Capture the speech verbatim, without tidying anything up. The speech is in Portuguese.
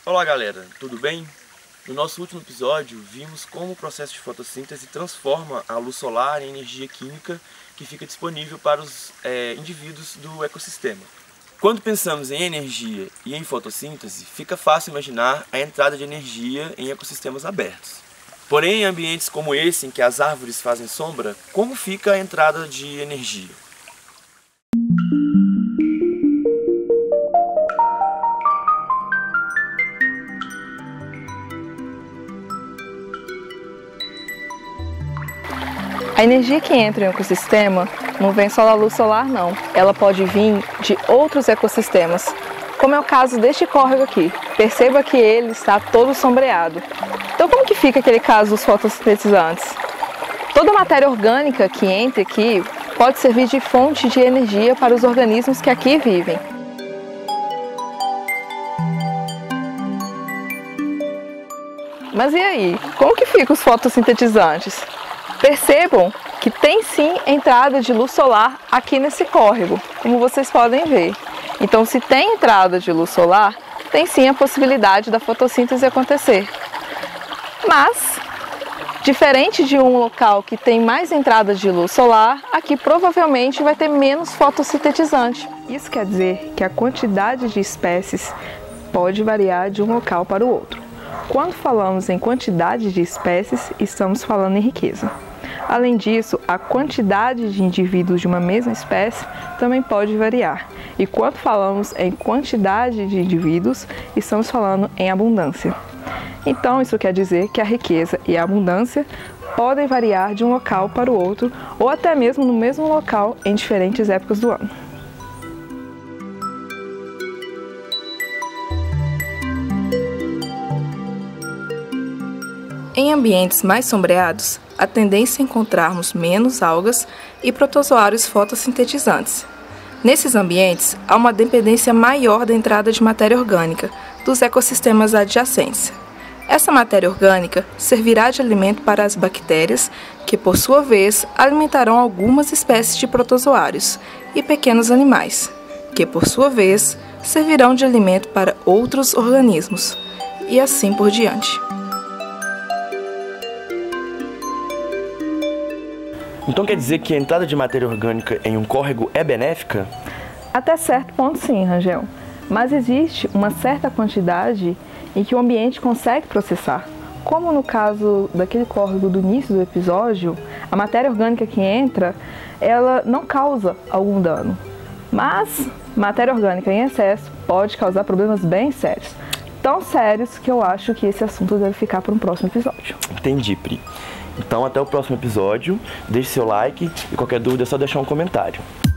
Olá galera, tudo bem? No nosso último episódio vimos como o processo de fotossíntese transforma a luz solar em energia química que fica disponível para os é, indivíduos do ecossistema. Quando pensamos em energia e em fotossíntese, fica fácil imaginar a entrada de energia em ecossistemas abertos. Porém, em ambientes como esse, em que as árvores fazem sombra, como fica a entrada de energia? A energia que entra em um ecossistema não vem só da luz solar, não. Ela pode vir de outros ecossistemas, como é o caso deste córrego aqui. Perceba que ele está todo sombreado. Então, como que fica aquele caso dos fotossintetizantes? Toda a matéria orgânica que entra aqui pode servir de fonte de energia para os organismos que aqui vivem. Mas e aí? Como que ficam os fotossintetizantes? Percebam que tem sim entrada de luz solar aqui nesse córrego, como vocês podem ver. Então, se tem entrada de luz solar, tem sim a possibilidade da fotossíntese acontecer. Mas, diferente de um local que tem mais entrada de luz solar, aqui provavelmente vai ter menos fotossintetizante. Isso quer dizer que a quantidade de espécies pode variar de um local para o outro. Quando falamos em quantidade de espécies, estamos falando em riqueza. Além disso, a quantidade de indivíduos de uma mesma espécie também pode variar. E quando falamos em quantidade de indivíduos, estamos falando em abundância. Então, isso quer dizer que a riqueza e a abundância podem variar de um local para o outro, ou até mesmo no mesmo local em diferentes épocas do ano. Em ambientes mais sombreados, a tendência é encontrarmos menos algas e protozoários fotossintetizantes. Nesses ambientes, há uma dependência maior da entrada de matéria orgânica dos ecossistemas adjacentes. Essa matéria orgânica servirá de alimento para as bactérias, que por sua vez alimentarão algumas espécies de protozoários e pequenos animais, que por sua vez servirão de alimento para outros organismos, e assim por diante. Então quer dizer que a entrada de matéria orgânica em um córrego é benéfica? Até certo ponto sim, Rangel. Mas existe uma certa quantidade em que o ambiente consegue processar. Como no caso daquele córrego do início do episódio, a matéria orgânica que entra, ela não causa algum dano. Mas matéria orgânica em excesso pode causar problemas bem sérios. Tão sérios que eu acho que esse assunto deve ficar para um próximo episódio. Entendi, Pri. Então até o próximo episódio, deixe seu like e qualquer dúvida é só deixar um comentário.